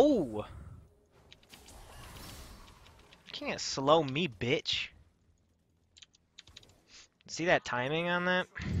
Oh! You can't slow me, bitch. See that timing on that?